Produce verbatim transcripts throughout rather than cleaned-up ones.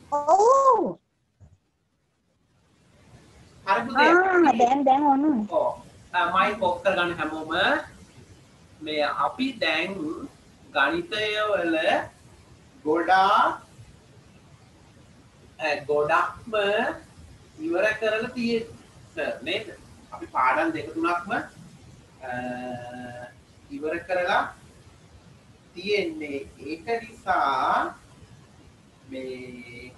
ඔව්. හරි පුතේ. ආ දැන් දැන් ඔන්න. ඔව්. මයික් ඔෆ් කරගන්න හැමෝම. මේ අපි දැන් ගණිතය වල ගොඩාක් ගොඩක්ම ඉවර කරලා තියෙන්නේ නේද? අපි පාඩම් දෙක තුනක්ම ඉවර කරලා තියෙන්නේ. ඒක නිසා මේ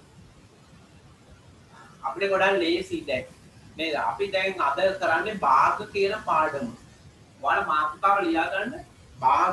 අපිට ගොඩක් ලේසි දැන් නේද? අපි දැන් අද කරන්නේ භාග කියන පාඩම. ඔයාලා මාතෘකාව ලියා ගන්න භාග.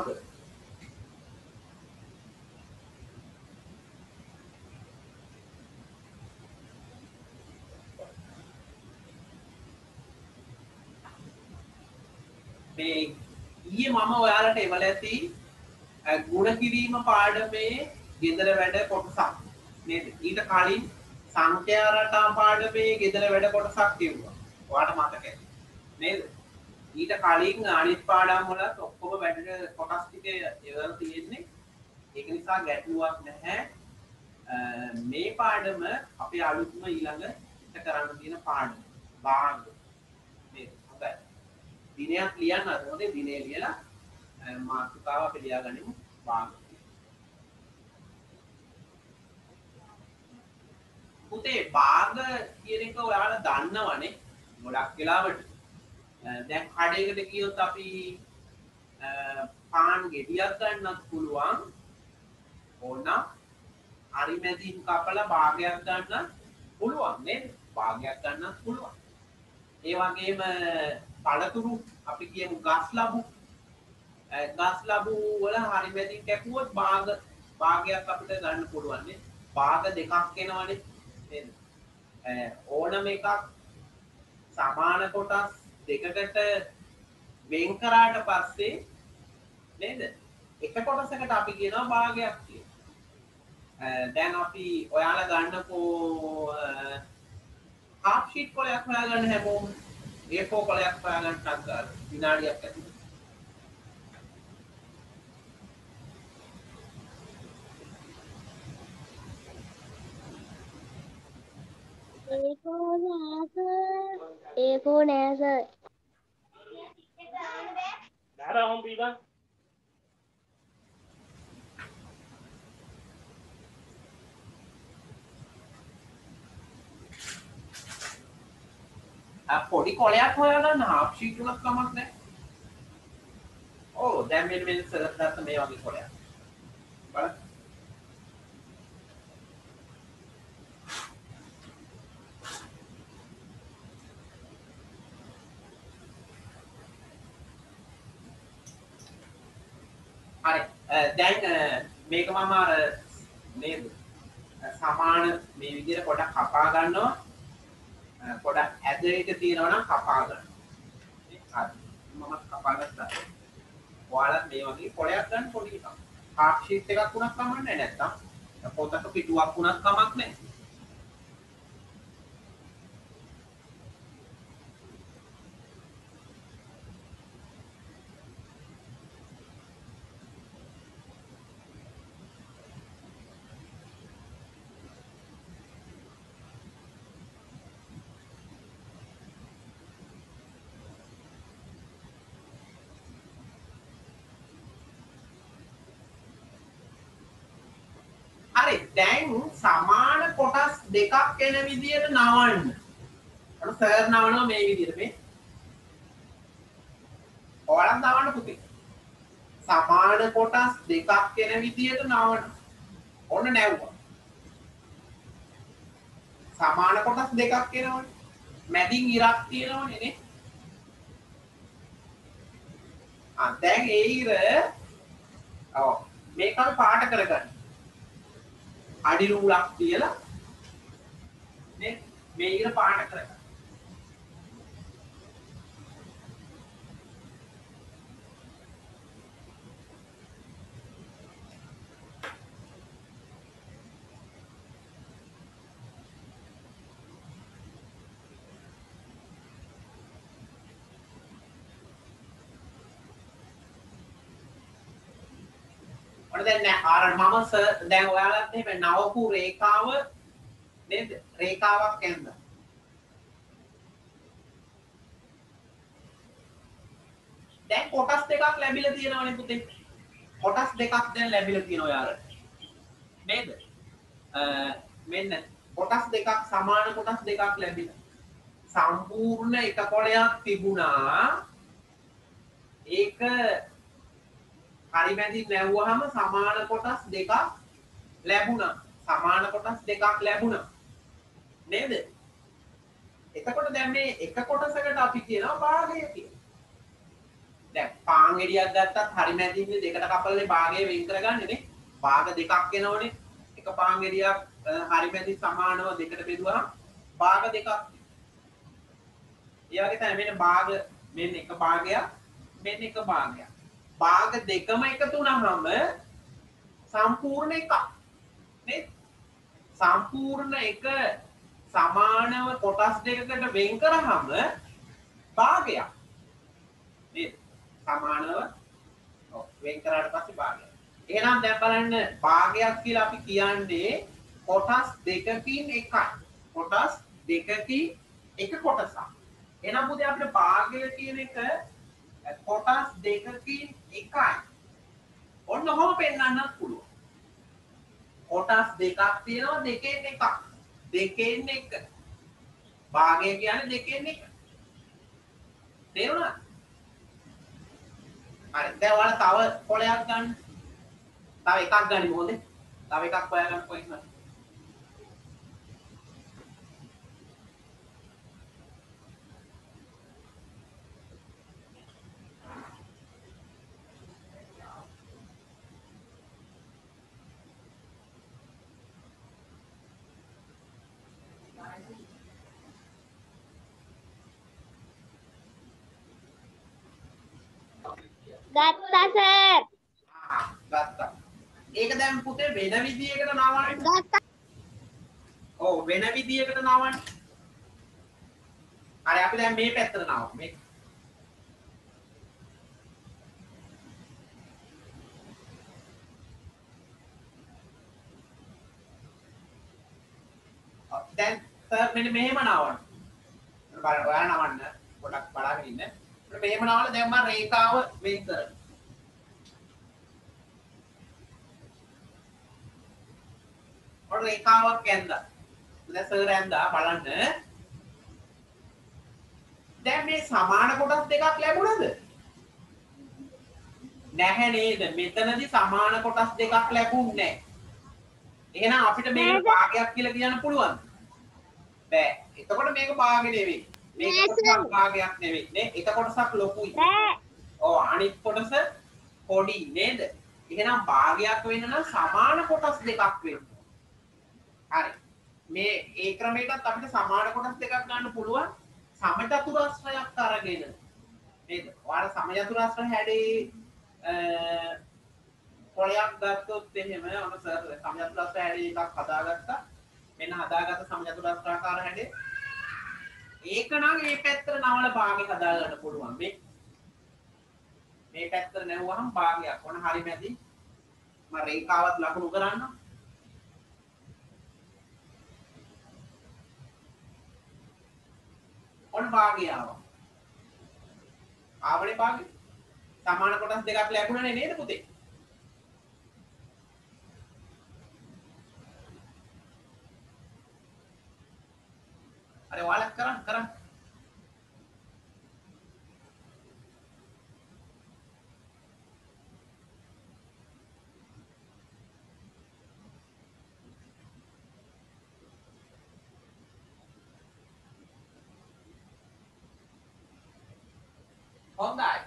මේ ඊයේ මම ඔයාලට එවල ඇති ගුණ කිරීම පාඩමේ ගෙදර වැඩ කොටසක් නේද? ඊට කලින් සංඛ්‍යා රටා පාඩමේ ගෙදර වැඩ කොටසක් තියුණා. ඔයාලට මතකයි නේද? ඊට කලින් අනිත් පාඩම් වලත් ඔක්කොම වැඩ කොටස් ටික එවලා තියෙන්නේ. ඒක නිසා ගැටලුවක් නැහැ. මේ පාඩම අපේ අලුත්ම ඊළඟ කරන්න තියෙන පාඩම. භාග. නේද? හොඳයි. දිනයක් ලියන්න අද හොඳේ දිනේ ලියලා මාතෘකාව අපි ලියාගනිමු භාග. පුතේ භාග කියන එක ඔයාලා දන්නවනේ ගොඩක් වෙලාවට. දැන් කඩේකට ගියොත් අපි පාන් ගෙඩියක් ගන්නත් පුළුවන්. ඕනම් හරි මැදින් කපලා භාගයක් ගන්න පුළුවන් නේද? භාගයක් ගන්නත් පුළුවන්. ඒ වගේම පළතුරු අපි කියමු ගස් ලබු. ගස් ලබු වල හරි මැදින් කැපුවොත් භාග භාගයක් අපිට ගන්න පුළුවන් නේ. භාග දෙකක් එනවනේ නේද? ඕනම එකක් සමාන කොටස් දෙකකට වෙන් කරාට පස්සේ නේද? එක කොටසකට අපි කියනවා භාගයක් කියලා. දැන් අපි ඔයාලා ගන්නකෝ half sheet කොලයක් හොයාගන්න හැමෝම A four කොලයක් හොයාගන්න ටක් විනාඩියක් ඇතුළත. A four nෑ සර්. A four නෑ සර්. දාලා හොම් පීපන්. පොඩි කොලයක් හොයාගන්න half sheet උනත් කමක් නැහැ. ඔව් දැන් මෙන්න මෙන්න සරත් මේ වගේ කොලයක්. බලන්න. හරි. දැන් මේක මම අර නේද? සමාන මේ විදිහට පොඩක් කපා ගන්නවා. පොඩක් ඇද එක තියෙනවා නම් කපා ගන්න. හරි. මම කපා ගත්තා. ඔයාලත් මේ වගේ කොලයක් ගන්න පොඩි එකක්. half sheet එකක් වුණත් කමක් නැහැ නැත්තම් පොතක පිටුවක් වුණත් කමක් නැහැ. දැන් සමාන කොටස් දෙකක් එන විදියට නවන්න. අර සර් නවනවා මේ විදියට මේ. ඔයාලත් නවන්න පුතේ. සමාන කොටස් දෙකක් එන විදියට නවන්න. ඔන්න නැවුවා. සමාන කොටස් දෙකක් එනවනේ. මැදින් ඉරක් තියෙනවනේ නේ. ආ දැන් ඒ ඉර ඔව් මේක අපි පාට කරගන්න. අඩි රූලක් තියලා නේ මේ ඉර පාට කරගන්න. දැන් නෑ අර මම දැන් ඔයාලත් එහෙම නවපු රේඛාව නේද? රේඛාවක් ඇඳ. දැන් කොටස් දෙකක් ලැබිලා තියෙනවනේ පුතේ. කොටස් දෙකක් දැන් ලැබිලා තියෙනවා යාර. නේද? අ මෙන්න කොටස් දෙකක් සමාන කොටස් දෙකක් ලැබිලා. සම්පූර්ණ එක කොටයක් තිබුණා. ඒක හරි මැදින් නැවුවාම සමාන කොටස් දෙකක් ලැබුණා. සමාන කොටස් දෙකක් ලැබුණා. නේද? එතකොට දැන් මේ එක කොටසකට අපි කියනවා භාගය කියලා. දැන් පාන් ගෙඩියක් ගත්තත් හරි මැදින්නේ දෙකට කපලානේ භාගය වෙන් කරගන්නේ නේ. භාග දෙකක් එනවනේ. එක පාන් ගෙඩියක් හරි මැදි සමානව දෙකට බෙදුවහම භාග දෙකක්. ඒ වගේ තමයි මෙන්න භාග මෙන්න එක භාගයක් මෙන්න එක භාගයක්. භාග දෙකම එකතු වුණාම සම්පූර්ණ එකක්. නේද? සම්පූර්ණ එක සමානව කොටස් දෙකකට වෙන් කරාම භාගයක්. නේද? සමානව ඔව් වෙන් කරාට පස්සේ භාගයක්. එහෙනම් දැන් බලන්න භාගයක් කියලා අපි කියන්නේ කොටස් දෙකකින් එකයි. කොටස් දෙකකින් එක කොටසක්. එහෙනම් පුතේ අපිට භාගය කියන එක කොටස් දෙකකින් එකයි. ඔන්න ඔහොම පෙන්වන්නත් පුළුවන්. කොටස් දෙකක් තියෙනවා දෙකෙන් එකක්. දෙකෙන් එක. භාගය කියන්නේ දෙකෙන් එක. තේරුණාද? හරි. දැන් ඔයාලා තව කොලයක් ගන්න. තව එකක් ගනිමු හොඳේ. තව එකක් හොයාගන්න කොහෙන්ද? ගත්තා සර්. ආ ගත්තා. ඒක දැන් පුතේ වෙන විදියකට නාවන්න. ගත්තා. ඔව් වෙන විදියකට නාවන්න. හරි අපි දැන් මේ පැත්තට නාවමු. මේ දැන් සර් මෙන්න මෙහෙම නාවන්න. බලන්න ඔයාලා නවන්න. පොඩක් බලාගෙන ඉන්න. මෙහෙම නාවලා දැන් මම රේඛාව වෙන් කරනවා. ඔන්න රේඛාවක් ඇඳලා. දැන් සර් ඇඳලා බලන්න. දැන් මේ සමාන කොටස් දෙකක් ලැබුණද? නැහැ නේද? මෙතනදී සමාන කොටස් දෙකක් ලැබුන්නේ නැහැ. එහෙනම් අපිට මේක භාගයක් කියලා කියන්න පුළුවන්ද? බෑ. එතකොට මේක භාගය නෙවෙයි. මේක කොටසක් භාගයක් නෙවෙයි නේ. එක කොටසක් ලොකුයි. ඔව් අනිත් කොටස පොඩි නේද? එහෙනම් භාගයක් වෙන්න නම් සමාන කොටස් දෙකක් වෙන්න. හරි. මේ ඒ ක්‍රමයටත් අපිට සමාන කොටස් දෙකක් ගන්න පුළුවන් සමචතුරස්‍රයක් අරගෙන. නේද? ඔයාලා සමචතුරස්‍ර හැඩේ කොලයක් ගත්තොත් එහෙම ඔන්න සර් සමචතුරස්‍ර හැඩේ එකක් හදාගත්තා. මෙන්න හදාගත්ත සමචතුරස්‍රාකාර හැඩේ. ඒක නම් මේ පැත්තට නවල භාගය හදා ගන්න පුළුවන්. මේ මේ පැත්තට නැවුවහම භාගයක්. ඔන්න හරි මැදි. මම රේඛාවත් ලකුණු කරන්නම්. ඔන්න භාගය ආවා. ආවනේ භාගය. සමාන කොටස් දෙකක් ලැබුණනේ නේද පුතේ? අර ඔයාලා කරන් කරන්. හොඳයි.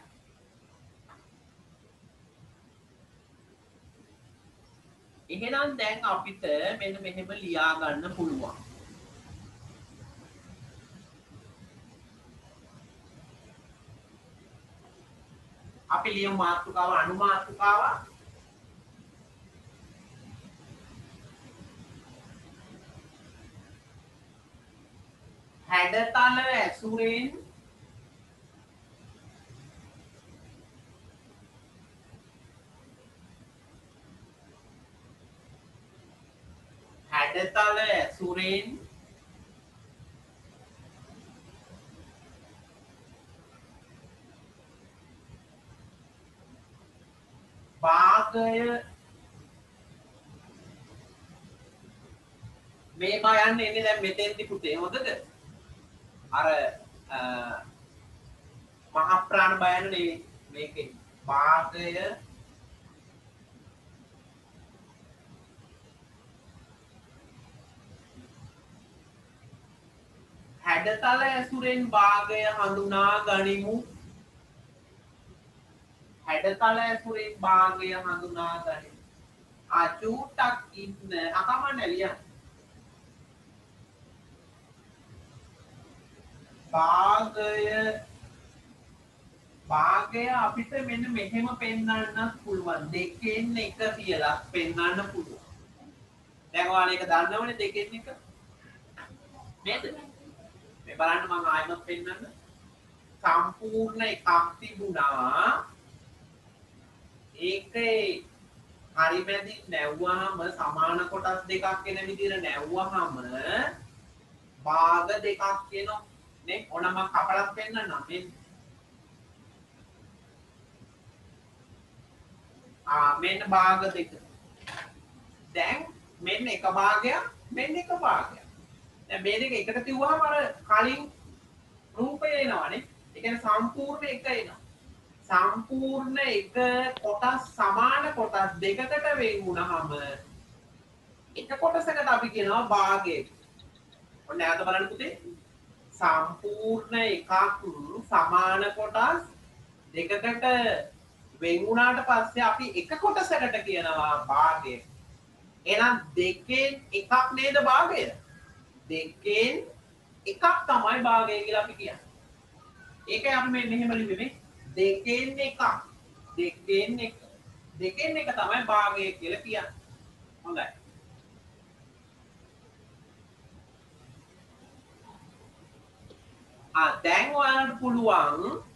එහෙනම් දැන් අපිට මෙන්න මෙහෙම ලියා ගන්න පුළුවන්. අපි ලියමු මාතෘකාව අනු මාතෘකාව. හැඩතල ඇසුරෙන් හැඩතල හැඩතල ඇසුරෙන් භාගය මේ මා යන්නේ එන්නේ දැන් මෙතෙන්දි පුතේ හොඳද අර මහා ප්‍රාණ බයන නෙවෙයි මේකේ භාගය හැඩතල ඇසුරෙන් භාගය හඳුනා ගනිමු හැඩතල ඇසුරෙන් භාගය හඳුනා ගනිමු අචූටක් ඉන්න අකමන්න ලියන්න භාගය භාගය අපිට මෙන්න මෙහෙම පෙන්වන්නත් පුළුවන් දෙකෙන් එක කියලා පෙන්වන්න පුළුවන් දැන් ඔයාලා ඒක දන්නවනේ දෙකෙන් එක නේද මේ බලන්න මම ආයෙත් පෙන්නන්න සම්පූර්ණ එකක් තිබුණා ඒකේ හරිමැදි නැවුවාම සමාන කොටස් දෙකක් වෙන විදිහට නැවුවාම භාග දෙකක් වෙනවා නේ ඕන මම කපලක් පෙන්නන්නම් මේ ආ මෙන්න භාග දෙක දැන් මෙන්න එක භාගයක් මෙන්න එක භාගයක් දැන් මේ දෙක එකට තියුවාම අර කලින් රූපය එනවනේ ඒ කියන්නේ සම්පූර්ණ එක එනවා සම්පූර්ණ එක කොටස් සමාන කොටස් දෙකකට වෙන් වුණාම එක කොටසකට අපි කියනවා භාගය ඔන්න යාද බලන්න පුතේ සම්පූර්ණ එකක් සමාන කොටස් දෙකකට වෙන් වුණාට පස්සේ අපි එක කොටසකට කියනවා භාගය එහෙනම් දෙකෙන් එකක් නේද භාගය දෙකෙන් එකක් තමයි භාගය කියලා අපි කියන්නේ ඒකයි අපි මේ මෙහෙම ලිව්වේ දෙකෙන් එකක් දෙකෙන් එක දෙකෙන් එක තමයි භාගය කියලා කියන්නේ හොඳයි ආ දැන් ඔයාලට පුළුවන්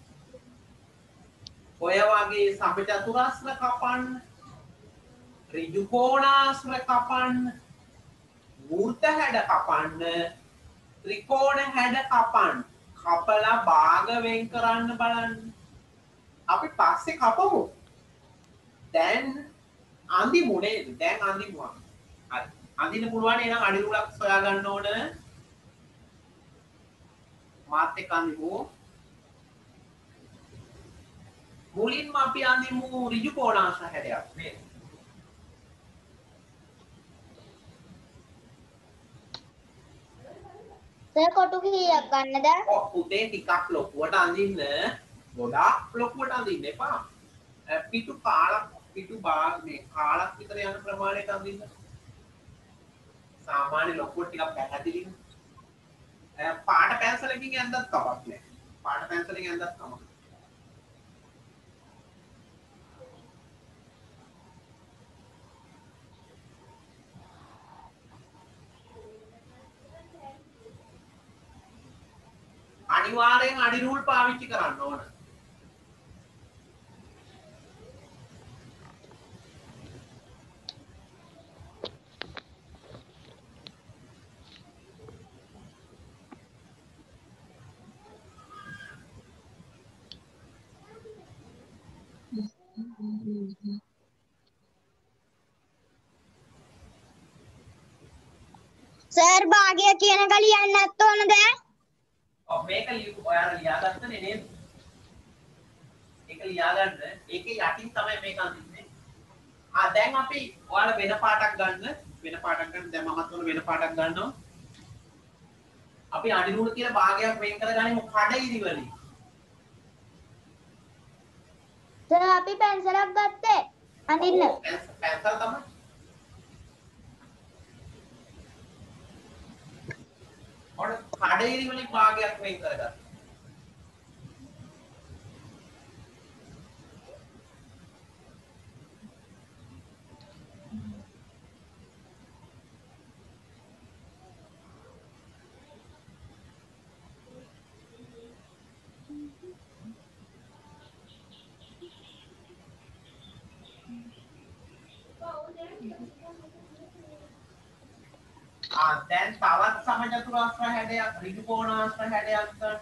ඔය වගේ සමචතුරස්‍ර කපන්න ඍජු කෝණාස්‍ර කපන්න වෘත්ත හැඩ කපන්න ත්‍රිකෝණ හැඩ කපන්න කපලා භාග වෙන් කරන්න බලන්න අපි පස්සේ කපමු දැන් අඳිමු නේද දැන් අඳිමු හරි අඳින්න පුළුවන් එහෙනම් අඩිරුලක් සොයා ගන්න ඕන මාත් එක්ක අඳිමු මුලින්ම අපි අඳිමු ඍජු කෝණාස්‍ර හැඩයක් නේද සර් කොටු කීයක් ගන්නද? ඔව් පුතේ ටිකක් ලොකුවට අඳින්න ගොඩාක් ලොකුවට අඳින්න එපා. පිටු කාලක් පිටු භාග මේ කාලක් විතර යන ප්‍රමාණයට අඳින්න. සාමාන්‍ය ලොකුවට ටිකක් පැහැදිලිව. පාට පැන්සලකින් ඇඳත් කමක් නැහැ. පාට පැන්සලකින් ඇඳත් කමක් නැහැ. අනිවාර්යෙන් අඩි රූල් පාවිච්චි කරන්න ඕන. සර් භාගය කියන එක ලියන්නත් ඕනද? ඔව් මේක ලියු ඔයාලා ලියාගත්තනේ නේද? ඒක ලියාගන්න. ඒකේ යටින් තමයි මේක අඳින්නේ. ආ දැන් අපි ඔයාලා වෙන පාටක් ගන්න. වෙන පාටක් ගන්න. දැන් මමත් උන වෙන පාටක් ගන්නවා. අපි අඩි රූල කියලා භාගයක් වෙන් කරගනිමු කඩ ඉරිවලින්. සර් අපි පැන්සලක් ගත්තේ අඳින්න. පැන්සල් තමයි. ඔන්න කඩ ඉරිවලින් භාගයක් වෙන් කරගන්න. ආ දැන් තවත් සමචතුරාස්‍ර හැඩයක් ඍජු කෝණාස්‍ර හැඩයක් ගන්න.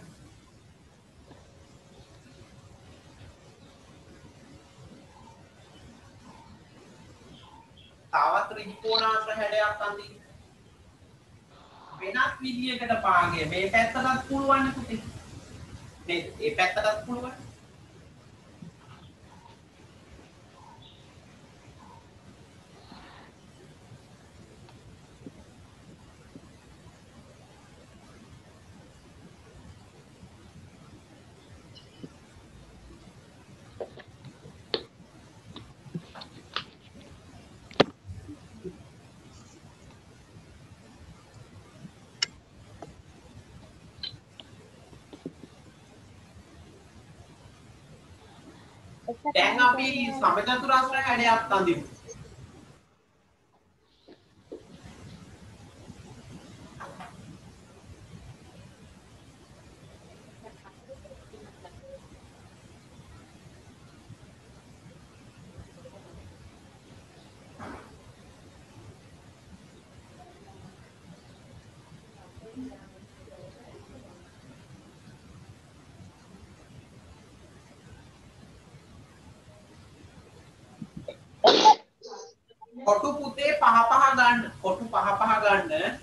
තවත් ඍජු කෝණාස්‍ර හැඩයක් අඳින්න. වෙනත් විදියකට භාගය මේ පැත්තටත් පුළුවන් පුතේ. නේද? ඒ පැත්තටත් පුළුවන්. දැන් අපි සමචතුරාස්‍ර හැඩයක් අඳිමු. කොටු පුතේ පහ පහ ගන්න. කොටු පහ පහ ගන්න.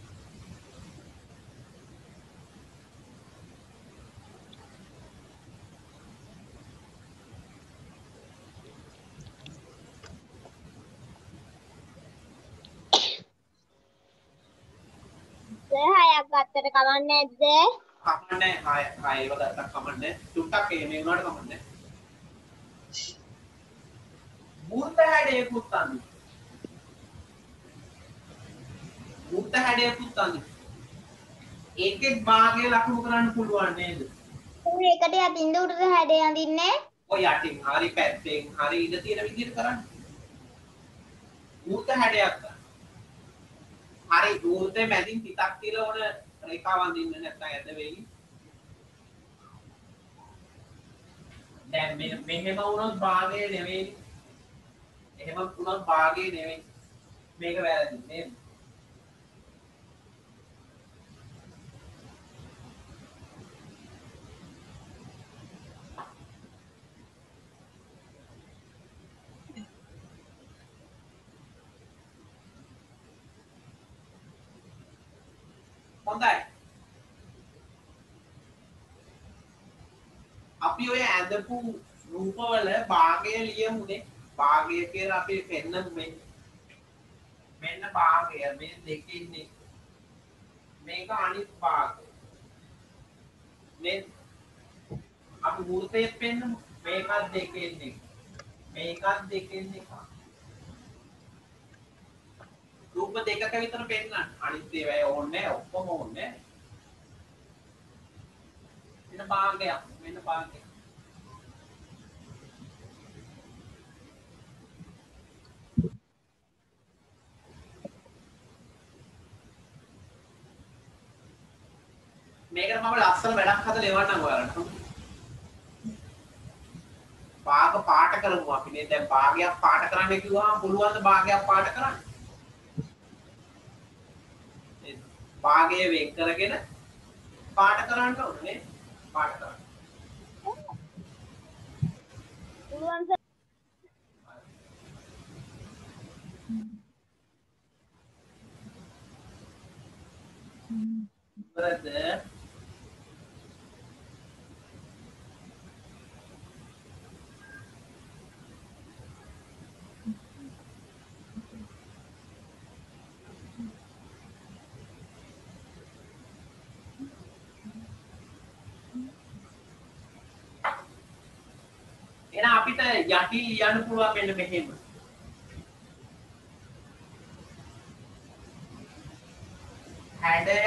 හයක් ගත්තට කමන්නේ නැද්ද? කමන්නේ හය හය ඒව ගත්තක් කමන්නේ. තුට්ටක් ඒ මේ උනාට කමන්නේ. වෘත්ත හැඩයකුත් අඳින්න. වෘත්ත හැඩයකුත් අඳින්න. ඒකෙත් භාගය ලකුණු කරන්න පුළුවන් නේද? ඒකට යටින් උඩට හැඩය අඳින්නේ. ඔය යටින් හරි පැත්තෙන් හරි ඉඳ තියෙන විදිහට කරන්න. වෘත්ත හැඩයක් ගන්න. හරි වෘත්තේ මැදින් පිටක් තියලා ඕන රේඛාව අඳින්න නැත්නම් ඇද වෙයි. දැන් මේ මෙහෙම වුණොත් භාගය නෙවෙයි. එහෙම වුණොත් භාගය නෙවෙයි. මේක වැරදි නේද? හොඳයි. අපි ඔය ඇඳපු රූපවල භාගය ලියමුනේ. භාගය කියලා අපි පෙන්නමු මේ. මෙන්න භාගය මේ දෙකින්නේ. මේක අනිත් භාගය. මේ අපි වෘත්තයේ පෙන්නමු. මේකත් දෙකෙන්නේ. මේකත් දෙකෙන්නේ. රූප දෙකක විතර පෙන්නන්න. අනිත් ඒවා ඕනේ ඔක්කොම ඕනේ. මෙන්න භාගයක්. මෙන්න භාගයක්. මේකට මම ලස්සන වැඩක් හදලා එවන්නම් ඔයාලට. භාග පාට කරමු අපි නේ. දැන් භාගයක් පාට කරන්න කිව්වම පුළුවන් ද භාගයක් පාට කරන්න? භාගය වෙන් කරගෙන පාට කරන්න ඕනේ. පාට කරන්න. පුළුවන් වරද එහෙනම් අපිට යටින් ලියන්න පුළුවන් මෙන්න මෙහෙම. හැඩයක්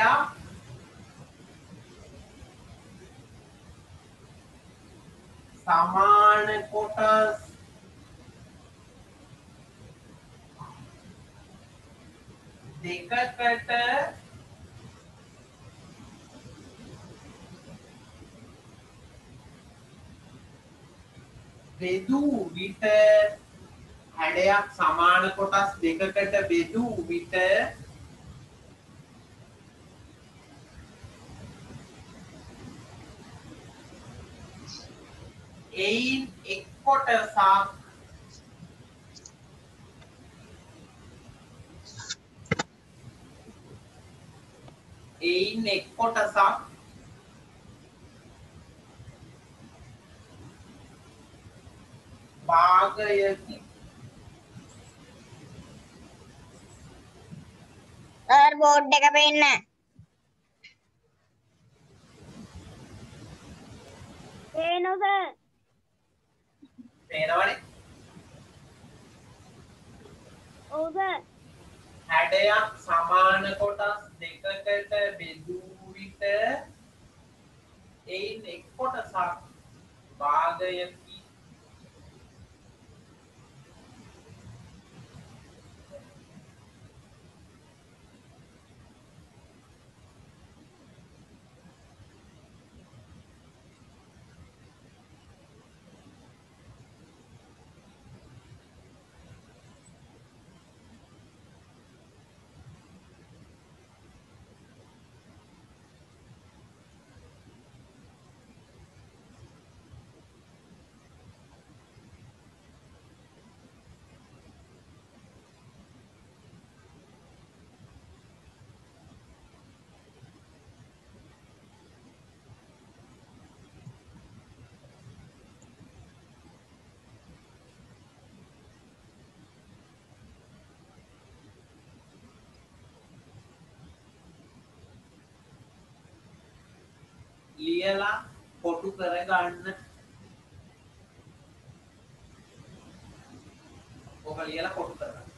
සමාන කොටස් දෙකකට බෙදූ විට හැඩයක් සමාන කොටස් දෙකකට බෙදූ විට එයින් එක් කොටසක් එයින් එක් කොටසක් භාගයකි. සර් බෝඩ් එක පෙන්න. පේනවද සර්? පේනවනේ. ඔව් සර්. හැඩයක් සමාන කොටස් දෙකකට බෙදූ විට එයින් එක් කොටසක් භාගයකි. ලියලා කොටු කරගන්න. ඔක ලියලා කොටු කරගන්න.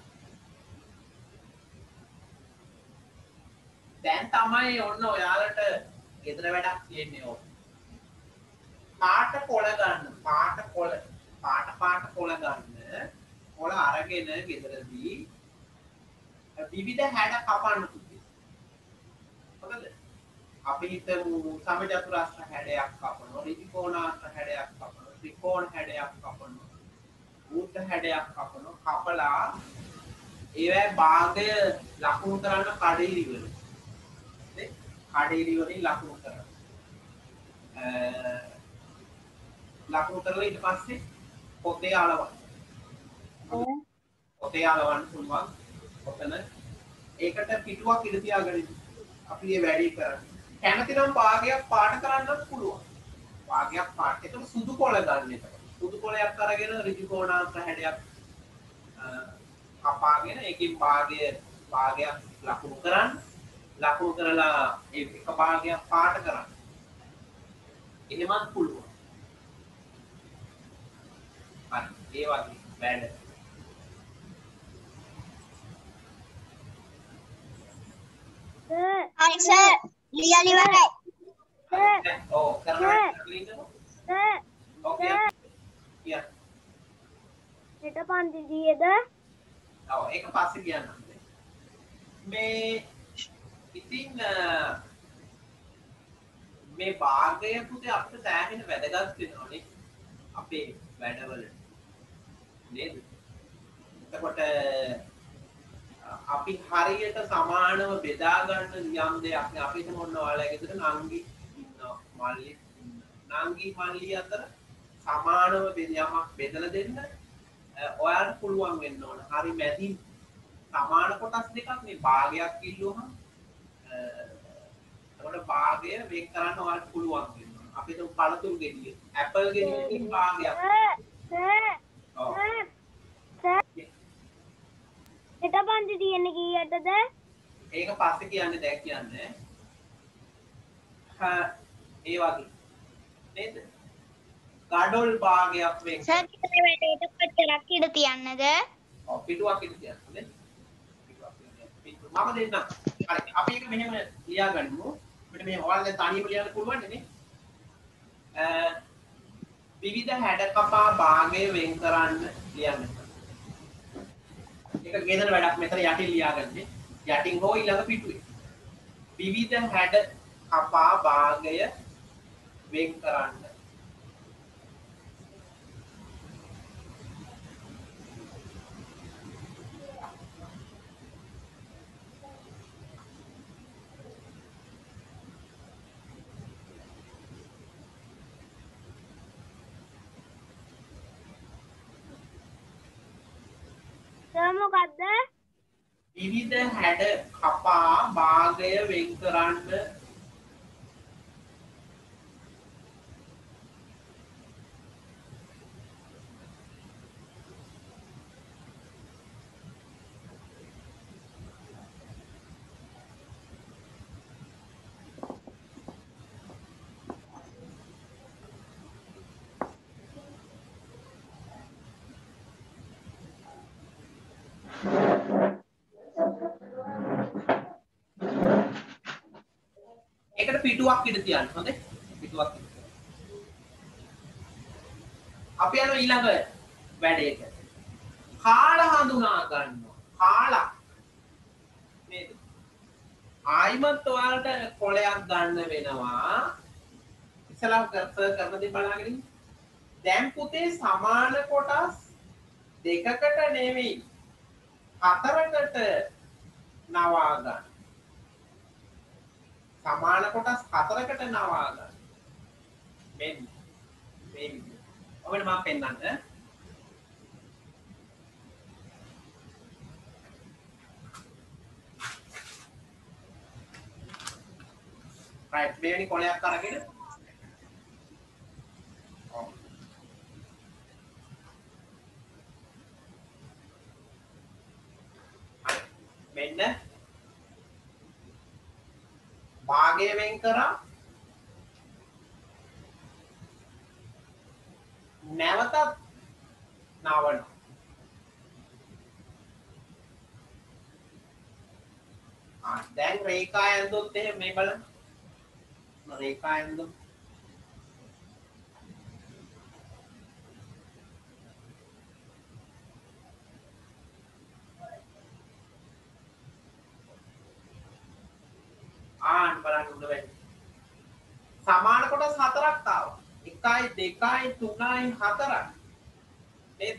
දැන් තමයි ඔන්න ඔයාලට ගෙදර වැඩක් තියෙන්නේ ඕක. පාට කොළ ගන්න. පාට කොළ. පාට පාට කොළ ගන්න. කොළ අරගෙන ගෙදරදී විවිධ හැඩ කපන්න පුතේ. හොඳද? අපි හිතමු සමචතුරාස්‍ර හැඩයක් කපනවා, ඍජුකෝණාස්‍ර හැඩයක් කපනවා, ත්‍රිකෝණ හැඩයක් කපනවා, ඌට හැඩයක් කපනවා. කපලා ඒවැ භාගය ලකුණු කරන්න කඩේරි වලින්. නේ? කඩේරි වලින් ලකුණු කරන්න. අ ලකුණු කරලා ඊට පස්සේ පොතේ අලවන්න. පොතේ අලවන්න පුළුවන්. ඔතන ඒකට පිටුවක් ඉඳ තියාගන්න. අපි මේ වැඩේ කරන්නේ. කැමති නම් භාගයක් පාට කරන්නත් පුළුවන්. භාගයක් පාට. ඒක සුදු කොළ ගන්න එක. සුදු කොළයක් අරගෙන ඍජු කෝණාන්ත හැඩයක් කපාගෙන ඒකෙන් භාගය භාගයක් ලකුණු කරන්න. ලකුණු කරලා ඒ එක භාගයක් පාට කරන්න. එහෙමත් පුළුවන්. හරි. ඒ වගේ වැඩ. හරි සර්. ලියලා ඉවරයි. ඔව් කරනවා ලියන්නකො. සර්. ඕකේ. කිය. හෙට පන්ති දීයද? ඔව් ඒක පස්සේ කියන්නම්. මේ ඉතින් මේ භාගය පුතේ අපිට සෑහෙන වැදගත් වෙනවානේ අපේ වැඩවලට. නේද? එතකොට අපි හරියට සමානව බෙදා ගන්න යම් දෙයක් නේ. අපි හිතමු ඔන්න ඔයාලගේ ගෙදර නංගි ඉන්නවා, මල්ලි ඉන්නවා. නංගි මල්ලි අතර සමානව බෙදීමක් බෙදලා දෙන්න ඔයාලට පුළුවන් වෙන්න ඕන. හරි මැදින් සමාන කොටස් දෙකක් නේ භාගයක් ඉල්ලුවහම එතකොට භාගය වෙන් කරන්න ඔයාලට පුළුවන් වෙන්න ඕන. අපි හිතමු පළතුරු ගෙඩිය. ඇපල් ගෙඩියකින් භාගයක්. සර්. ඔව්. සර්. හෙට පන්ති තියෙන්නේ කීයටද? ඒක පස්සේ කියන්නේ දැන් කියන්නේ. හා ඒ වගේ. නේද? ගඩොල් භාගයක් වෙන්. සර් ඉතේ වැඩේට කොච්චරක් ඉඩ තියන්නද? ඔව් පිටුවක් ඉඳ තියන්නේ. පිටුවක් ඉඳ. මම දෙන්නම්. හරි. අපි ඒක මෙහෙම ලියාගනිමු. අපිට මේ ඔයාලා තනියම ලියන්න පුළුවන් නේ. අ විවිධ හැඩ කපා භාගය වෙන් කරන්න ලියන්න. ඒක ගෙදර වැඩක් මෙතන යටින් ලියාගන්නේ. යටින් හෝ ඊළඟ පිටුවේ. විවිධ හැඩ කපා භාගය වෙන් කරන්න. තව මොකද්ද? විවිධ හැඩ කපා භාගය වෙන් කරන්න. ඒකට පිටුවක් ඉඳ තියන්න. හොඳේ. පිටුවක්. අපි යනවා ඊළඟ වැඩේට. කාල හඳුනා ගන්නවා. කාල. නේද? ආයිමත් ඔයාලට කොලයක් ගන්න වෙනවා. ඉස්සලා කරසර් කරන දේ බලන්න ඉන්න. දැන් පුතේ සමාන කොටස් දෙකකට නෙවෙයි හතරකට නවා ගන්න. සමාන කොටස් හතරකට නවා ගන්න. මෙන්න මේ විදිහට. ඔබට මම පෙන්නන්න. right මෙවැනි කොලයක් අරගෙන ඔව් මෙන්න භාගය වෙන් කරා නැවතත් නවන ආ දැන් රේඛා ඇඳුත් එහෙම මේ බලන්න රේඛා ඇඳු ආන් බලන්න උඩ වෙන්නේ සමාන කොටස් හතරක් ආවා එකයි දෙකයි තුනයි හතරයි නේද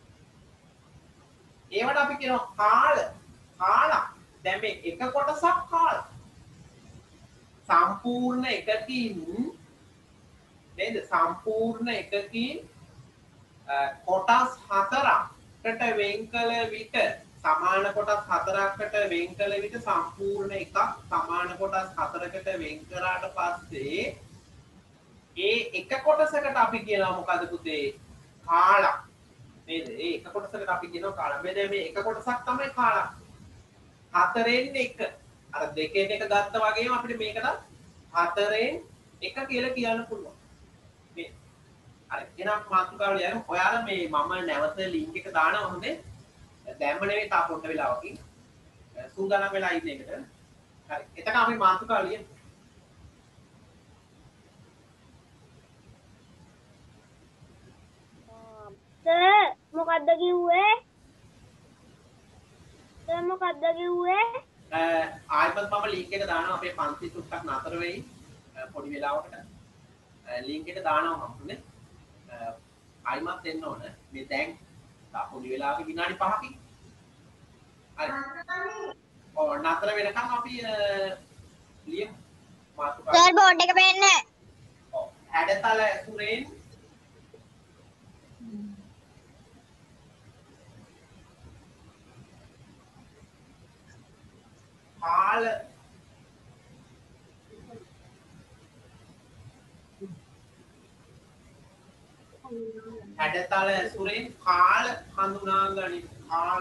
ඒවට අපි කියනවා කාල කාල දැන් මේ එක කොටසක් කාල සම්පූර්ණ එකකින් නේද සම්පූර්ණ එකකින් කොටස් හතරකට වෙන් කළ විට සමාන කොටස් හතරකට වෙන් කළ විට සම්පූර්ණ එකක් සමාන කොටස් හතරකට වෙන් කරාට පස්සේ ඒ එක කොටසකට අපි කියනවා මොකද පුතේ කාලක් නේද ඒ එක කොටසකට අපි කියනවා කාලක් මේ දැන් මේ එක කොටසක් තමයි කාලක් හතරෙන් එක අර දෙකෙන් එක ගත්ත වගේම අපිට මේකට හතරෙන් එක කියලා කියන්න පුළුවන් මේ අර එනම් මාතෘකාව ලියන්න ඔයාලා මේ මම නැවත ලින්ක් එක දානවා හොඳේ දැම්ම නෙවෙයි තා පොඩ්ඩ වෙලාවකින් සූදානම් වෙලා ඉන්න එකට හරි එතන අපි මාතෘකාව ලියමු සර් මොකද්ද කිව්වේ? සර් මොකද්ද කිව්වේ? ආයිපත් මම ලින්ක් එක දානවා අපේ පන්ති සුට්ටක් නතර වෙයි පොඩි වෙලාවකට ලින්ක් එක දානවා මම ආයිමත් දෙන්න ඕන මේ දැන් තා පොඩි වෙලාවක විනාඩි පහකින් හරි ඔව් නතර වෙනකන් අපි ලියමු මාතෘකාව සර් බෝඩ් එක පෙන්න. ඔව් හැඩතල ඇසුරෙන් කාල හැඩතල ඇසුරෙන් කාල හඳුනා ගනිමු කාල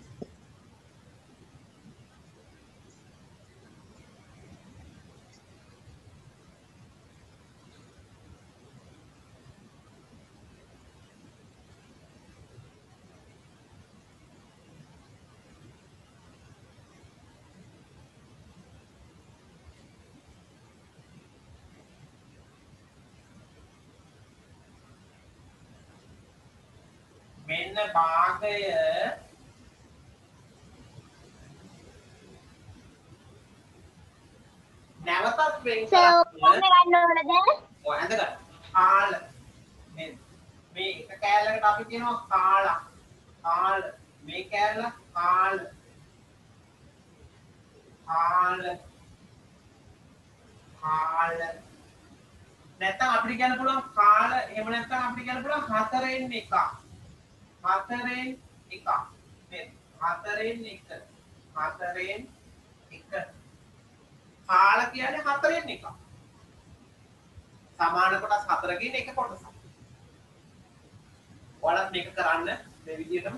මෙන්න භාගය නැවතත් වෙන් සර් කරන්න ගන්න ඕනද? ඔය ඇඳගන්න කාල මේ මේ එක කෑල්ලකට අපි කියනවා කාල කාල මේ කෑල්ල කාල කාල කාල නැත්නම් අපිට කියන්න පුළුවන් කාල එහෙම නැත්නම් අපිට කියන්න පුළුවන් හතරෙන් එකක් හතරෙන් එකක් නේද හතරෙන් එක. හතරෙන් එක. කාල කියන්නේ හතරෙන් එක. සමාන කොටස් හතරකින් එක කොටසක්. ඔයාලත් මේක කරන්න මේ විදිහටම.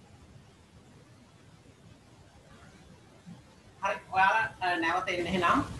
හරි ඔයාලා නැවත එන්න එහෙනම්